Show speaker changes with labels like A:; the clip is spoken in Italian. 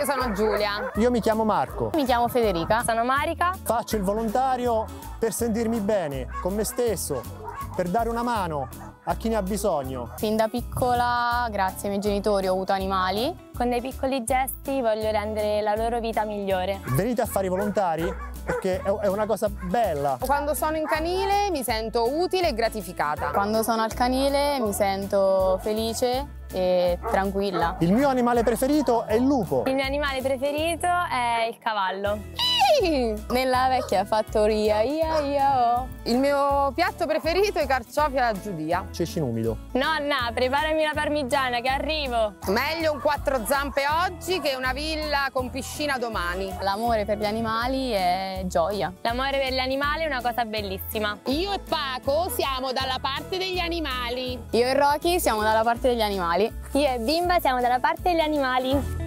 A: io sono Giulia.
B: Io mi chiamo Marco.
C: Mi chiamo Federica.
D: Sono Marica.
B: Faccio il volontario per sentirmi bene con me stesso, per dare una mano a chi ne ha bisogno.
C: Fin da piccola, grazie ai miei genitori, ho avuto animali.
D: Con dei piccoli gesti voglio rendere la loro vita migliore.
B: Venite a fare i volontari perché è una cosa bella.
A: Quando sono in canile mi sento utile e gratificata.
C: Quando sono al canile mi sento felice e tranquilla.
B: Il mio animale preferito è il lupo.
D: Il mio animale preferito è il cavallo.
C: Nella vecchia fattoria, ia.
A: Il mio piatto preferito è i carciofi alla giudia.
B: Ceci in umido.
D: Nonna, preparami la parmigiana che arrivo.
A: Meglio un quattro zampe oggi che una villa con piscina domani.
C: L'amore per gli animali è gioia.
D: L'amore per gli animali è una cosa bellissima.
A: Io e Paco siamo dalla parte degli animali.
C: Io e Rocky siamo dalla parte degli animali.
D: Io e Bimba siamo dalla parte degli animali.